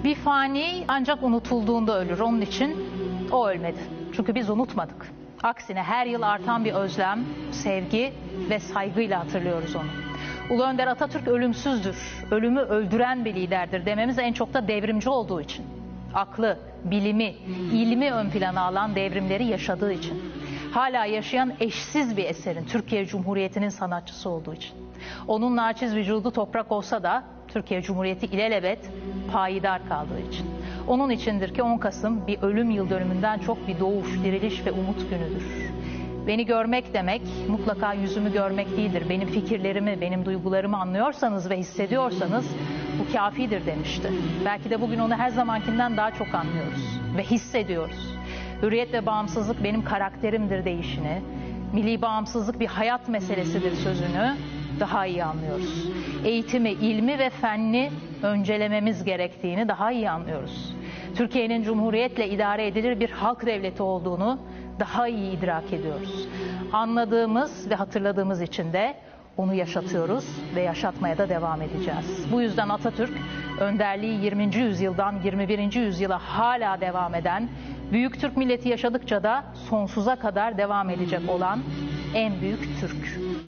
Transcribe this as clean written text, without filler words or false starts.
Bir fani ancak unutulduğunda ölür. Onun için o ölmedi. Çünkü biz unutmadık. Aksine her yıl artan bir özlem, sevgi ve saygıyla hatırlıyoruz onu. Ulu Önder Atatürk ölümsüzdür, ölümü öldüren bir liderdir dememiz en çok da devrimci olduğu için. Aklı, bilimi, ilmi ön plana alan devrimleri yaşadığı için. Hala yaşayan eşsiz bir eserin, Türkiye Cumhuriyeti'nin sanatçısı olduğu için. Onun naçiz vücudu toprak olsa da Türkiye Cumhuriyeti ilelebet payidar kaldığı için. Onun içindir ki 10 Kasım bir ölüm yıl dönümünden çok bir doğuş, diriliş ve umut günüdür. Beni görmek demek mutlaka yüzümü görmek değildir. Benim fikirlerimi, benim duygularımı anlıyorsanız ve hissediyorsanız bu kafidir demişti. Belki de bugün onu her zamankinden daha çok anlıyoruz ve hissediyoruz. Hürriyet ve bağımsızlık benim karakterimdir deyişini, milli bağımsızlık bir hayat meselesidir sözünü daha iyi anlıyoruz. Eğitimi, ilmi ve fenni öncelememiz gerektiğini daha iyi anlıyoruz. Türkiye'nin cumhuriyetle idare edilir bir halk devleti olduğunu daha iyi idrak ediyoruz. Anladığımız ve hatırladığımız için de onu yaşatıyoruz ve yaşatmaya da devam edeceğiz. Bu yüzden Atatürk, önderliği 20. yüzyıldan 21. yüzyıla hala devam eden, büyük Türk milleti yaşadıkça da sonsuza kadar devam edecek olan en büyük Türk.